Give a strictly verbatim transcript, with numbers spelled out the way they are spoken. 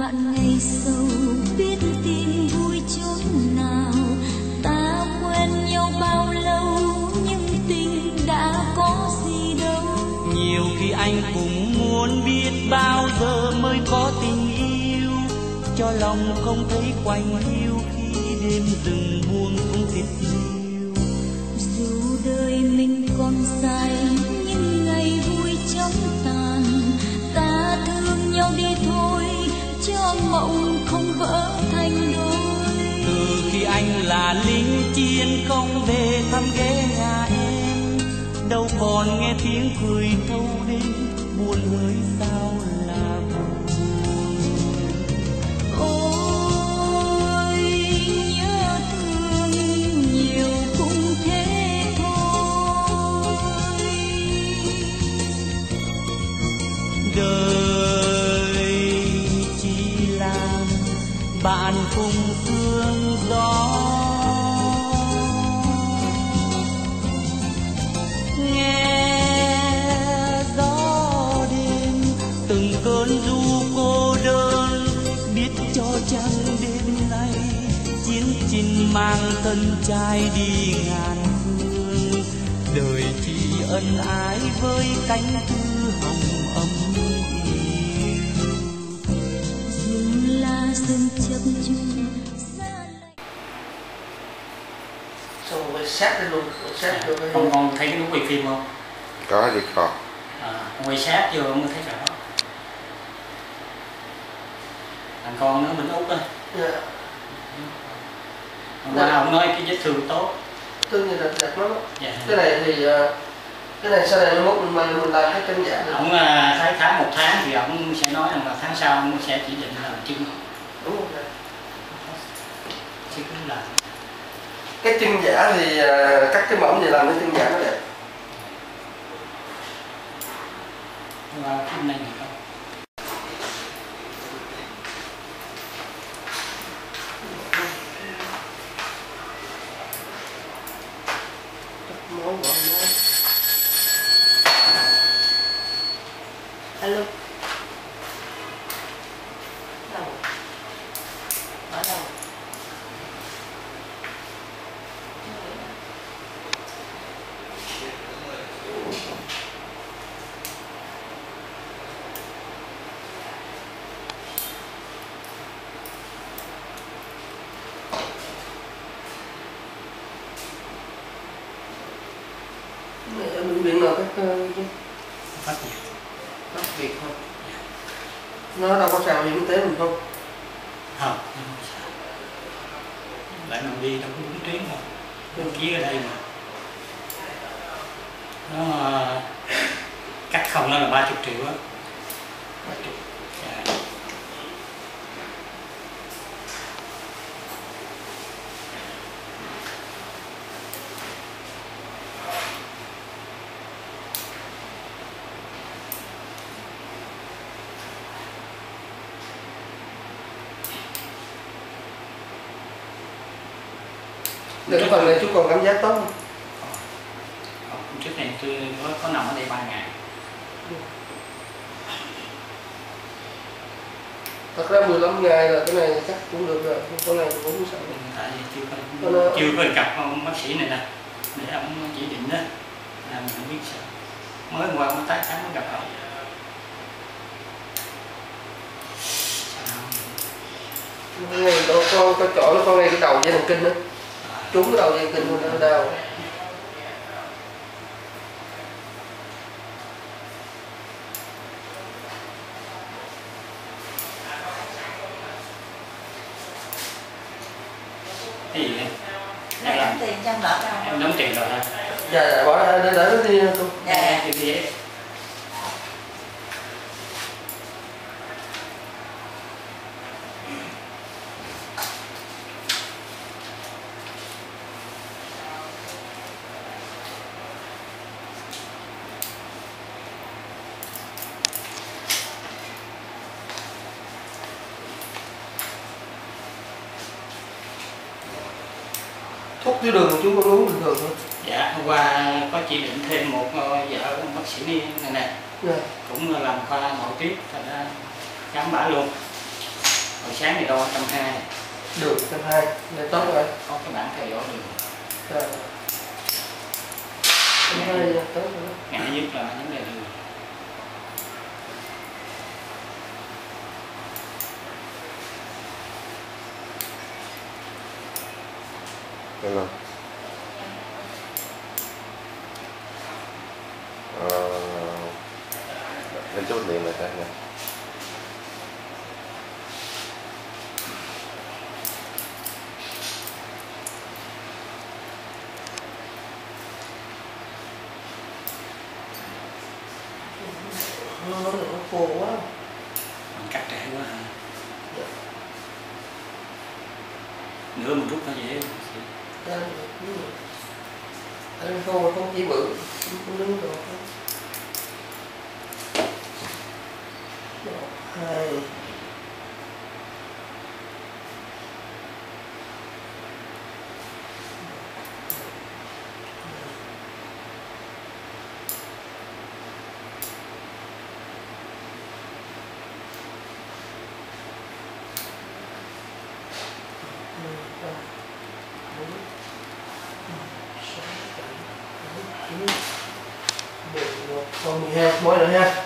bạn ngày sâu biết tin vui chốn nào, ta quen nhau bao lâu nhưng tình đã có gì đâu. Nhiều khi anh cũng muốn biết bao giờ mới có tình yêu, cho lòng không thấy quạnh hiu khi đêm rừng buông cũng tiếc yêu. Dù đời mình còn dài nhưng ngày vui chóng tàn, ta thương nhau đi thôi cho mộng không vỡ thành đôi. Từ khi anh là lính chiến không về thăm ghé nhà em, đâu còn nghe tiếng cười thâu đêm buồn ơi sao là buồn. Ôi nhớ thương nhiều cũng thế thôi. Đời chỉ làm bạn cùng phương gió, cơn du cô đơn biết cho chăng đêm nay chiến trình mang thân trai đi ngàn phương. Đời chỉ ân ái với cánh thư hồng ấm yêu, rừng là rừng chập chờn xa lạnh. Xong rồi sát lên luôn, sát vô cái... Con con thấy cái nút quay phim không? Có gì có. À, quay sát vô mới thấy rõ. Thằng con nó mình út á. Dạ. Hôm qua ông nói cái vết thương tốt. Thương như là đẹp lắm. Dạ. Cái này thì cái này sau này mai mốt mình mình mình làm cái chân giả. Ông thấy khám một tháng thì ông sẽ nói rằng là tháng sau ông sẽ chỉ định làm chân. Đúng không? Chứ cứ làm. Cái chân giả thì cắt cái mỏng gì làm cái chân giả nó đẹp. Qua phim này không? Món gọn món. Alo. Đâu? Ở đâu? Ở bệnh viện nào các Phát Việt. Phát Việt thôi. Nó đâu có sao hiểm y tế mình không? Không, không sao. Lại mình đi đâu có đúng tuyến đâu. Bên kia ở đây mà. Nó cắt không nó là ba mươi triệu á. ba mươi. Dạ. Để cái phần này chú còn cảm giác tốt không? Ờ, trước này tôi có, có nằm ở đây ba ngày. Thật ra mười lăm ngày là cái này chắc cũng được rồi, con này cũng không sợ. Tại vì chưa có, nó... chưa có gặp ông bác sĩ này nè, để ông chỉ định đó, làm mình không biết sao. Mới hôm qua mới tái khám mới gặp ông. Cái này có con có chỗ nó con này cái đầu dây thần kinh đó. Trúng cái đầu dây kinh nó đau. Cái gì vậy? Em đóng tiền cho mở đâu? Em đóng tiền rồi hả? Dạ dạ bỏ ra để để nó đi không? Dạ. Cái gì vậy? Thuốc dưới đường chú có uống bình thường thôi. Dạ, hôm qua có chỉ định thêm một vợ bác sĩ này nè, Yeah. cũng làm khoa nội tiết, thành ra khám bả luôn. Hồi sáng thì đo một trăm hai mươi. Được một trăm hai mươi, này tốt rồi. Có cái bảng theo dõi đường. Rồi. một trăm hai mươi tốt rồi. Ngại nhất là vấn đề đường. Được rồi. Ờ, lên chút điện lại coi nha. Nó nó khô quá. Mình cắt trẻ quá hả? Nữa mình rút nó dễ. Đây, anh không không chỉ bự, không đứng được. Hai. Còn mười hai mỗi rồi ha.